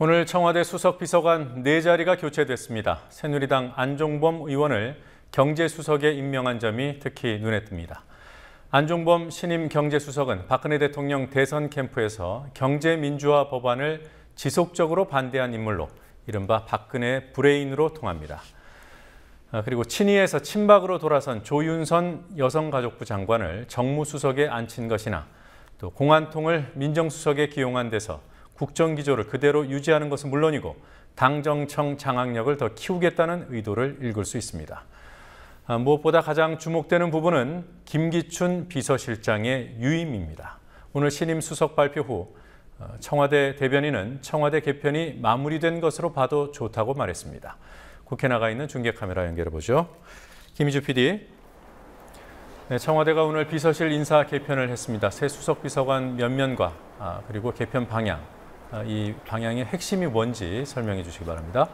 오늘 청와대 수석비서관 4자리가 교체됐습니다. 새누리당 안종범 의원을 경제수석에 임명한 점이 특히 눈에 띕니다. 안종범 신임 경제수석은 박근혜 대통령 대선 캠프에서 경제민주화 법안을 지속적으로 반대한 인물로 이른바 박근혜 브레인으로 통합니다. 그리고 친이에서 친박으로 돌아선 조윤선 여성가족부 장관을 정무수석에 앉힌 것이나 또 공안통을 민정수석에 기용한 데서 국정기조를 그대로 유지하는 것은 물론이고 당정청 장악력을 더 키우겠다는 의도를 읽을 수 있습니다. 무엇보다 가장 주목되는 부분은 김기춘 비서실장의 유임입니다. 오늘 신임 수석 발표 후 청와대 대변인은 청와대 개편이 마무리된 것으로 봐도 좋다고 말했습니다. 국회 나가 있는 중계 카메라 연결해 보죠. 김희주 PD. 네, 청와대가 오늘 비서실 인사 개편을 했습니다. 새 수석 비서관 면면과 그리고 개편 방향, 이 방향의 핵심이 뭔지 설명해 주시기 바랍니다.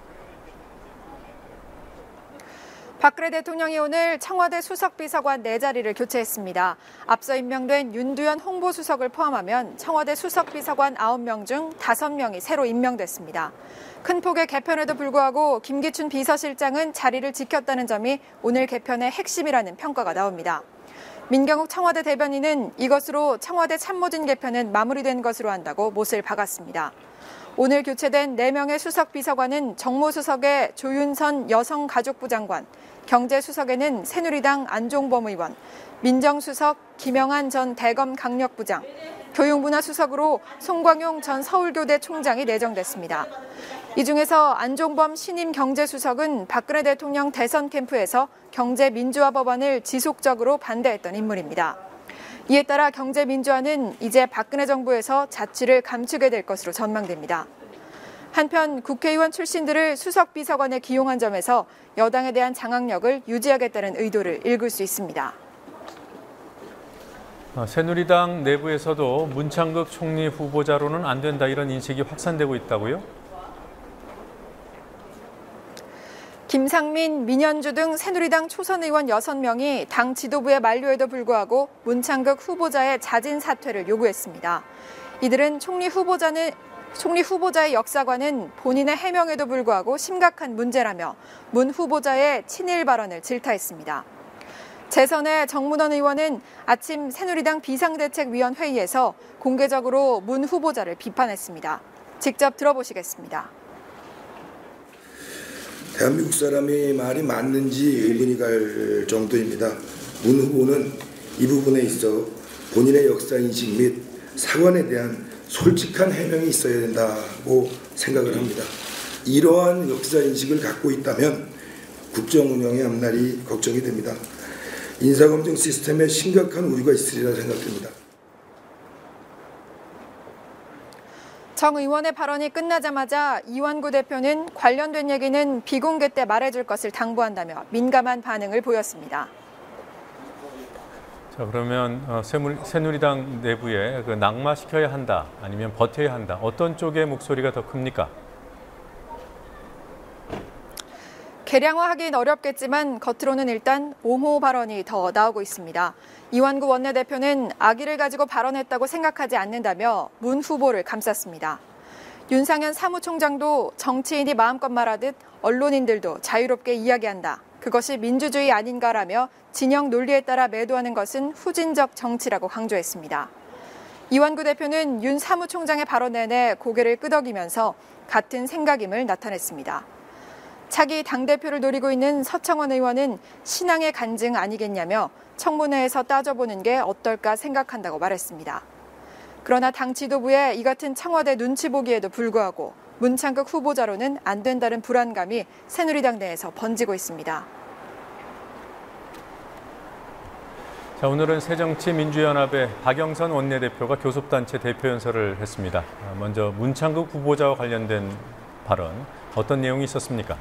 박근혜 대통령이 오늘 청와대 수석비서관 4자리를 교체했습니다. 앞서 임명된 윤두현 홍보수석을 포함하면 청와대 수석비서관 9명 중 5명이 새로 임명됐습니다. 큰 폭의 개편에도 불구하고 김기춘 비서실장은 자리를 지켰다는 점이 오늘 개편의 핵심이라는 평가가 나옵니다. 민경욱 청와대 대변인은 이것으로 청와대 참모진 개편은 마무리된 것으로 한다고 못을 박았습니다. 오늘 교체된 4명의 수석비서관은 정무수석에 조윤선 여성가족부 장관, 경제수석에는 새누리당 안종범 의원, 민정수석 김영한 전 대검 강력부장, 교육문화수석으로 송광용 전 서울교대 총장이 내정됐습니다. 이 중에서 안종범 신임 경제수석은 박근혜 대통령 대선 캠프에서 경제민주화 법안을 지속적으로 반대했던 인물입니다. 이에 따라 경제민주화는 이제 박근혜 정부에서 자취를 감추게 될 것으로 전망됩니다. 한편 국회의원 출신들을 수석비서관에 기용한 점에서 여당에 대한 장악력을 유지하겠다는 의도를 읽을 수 있습니다. 새누리당 내부에서도 문창극 총리 후보자로는 안 된다 이런 인식이 확산되고 있다고요? 김상민, 민현주 등 새누리당 초선 의원 6명이 당 지도부의 만류에도 불구하고 문창극 후보자의 자진 사퇴를 요구했습니다. 이들은 총리 후보자의 역사관은 본인의 해명에도 불구하고 심각한 문제라며 문 후보자의 친일 발언을 질타했습니다. 재선의 정문원 의원은 아침 새누리당 비상대책위원회의에서 공개적으로 문 후보자를 비판했습니다. 직접 들어보시겠습니다. 대한민국 사람이 말이 맞는지 의문이 갈 정도입니다. 문 후보는 이 부분에 있어 본인의 역사인식 및 사관에 대한 솔직한 해명이 있어야 된다고 생각을 합니다. 이러한 역사인식을 갖고 있다면 국정 운영의 앞날이 걱정이 됩니다. 인사검증 시스템에 심각한 우려가 있으리라 생각됩니다. 정 의원의 발언이 끝나자마자 이완구 대표는 관련된 얘기는 비공개 때 말해줄 것을 당부한다며 민감한 반응을 보였습니다. 자, 그러면 새누리당 내부에 낙마시켜야 한다, 아니면 버텨야 한다. 어떤 쪽의 목소리가 더 큽니까? 계량화하긴 어렵겠지만 겉으로는 일단 옹호 발언이 더 나오고 있습니다. 이완구 원내대표는 악의를 가지고 발언했다고 생각하지 않는다며 문 후보를 감쌌습니다. 윤상현 사무총장도 정치인이 마음껏 말하듯 언론인들도 자유롭게 이야기한다. 그것이 민주주의 아닌가라며 진영 논리에 따라 매도하는 것은 후진적 정치라고 강조했습니다. 이완구 대표는 윤 사무총장의 발언 내내 고개를 끄덕이면서 같은 생각임을 나타냈습니다. 차기 당대표를 노리고 있는 서청원 의원은 신앙의 간증 아니겠냐며 청문회에서 따져보는 게 어떨까 생각한다고 말했습니다. 그러나 당 지도부의 이 같은 청와대 눈치 보기에도 불구하고 문창극 후보자로는 안 된다는 불안감이 새누리당 내에서 번지고 있습니다. 자, 오늘은 새정치민주연합의 박영선 원내대표가 교섭단체 대표연설을 했습니다. 먼저 문창극 후보자와 관련된 발언, 어떤 내용이 있었습니까?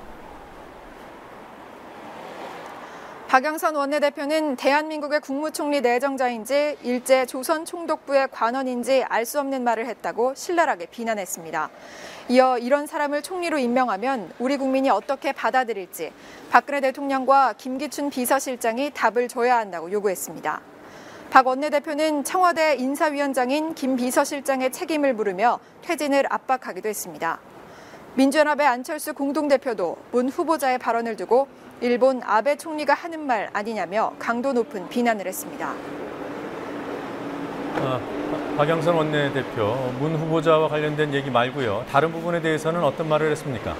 박영선 원내대표는 대한민국의 국무총리 내정자인지 일제 조선총독부의 관원인지 알 수 없는 말을 했다고 신랄하게 비난했습니다. 이어 이런 사람을 총리로 임명하면 우리 국민이 어떻게 받아들일지 박근혜 대통령과 김기춘 비서실장이 답을 줘야 한다고 요구했습니다. 박 원내대표는 청와대 인사위원장인 김 비서실장의 책임을 물으며 퇴진을 압박하기도 했습니다. 민주연합의 안철수 공동대표도 문 후보자의 발언을 두고 일본 아베 총리가 하는 말 아니냐며 강도 높은 비난을 했습니다. 박영선 원내대표, 문 후보자와 관련된 얘기 말고요. 다른 부분에 대해서는 어떤 말을 했습니까?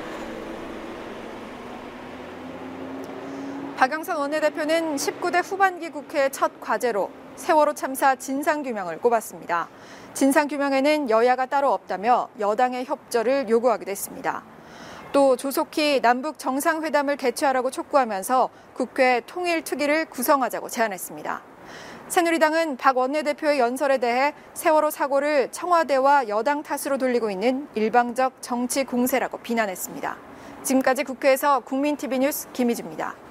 박영선 원내대표는 19대 후반기 국회 첫 과제로 세월호 참사 진상규명을 꼽았습니다. 진상규명에는 여야가 따로 없다며 여당의 협조를 요구하기도 했습니다. 또 조속히 남북 정상회담을 개최하라고 촉구하면서 국회 통일특위를 구성하자고 제안했습니다. 새누리당은 박 원내대표의 연설에 대해 세월호 사고를 청와대와 여당 탓으로 돌리고 있는 일방적 정치 공세라고 비난했습니다. 지금까지 국회에서 국민TV 뉴스 김희주입니다.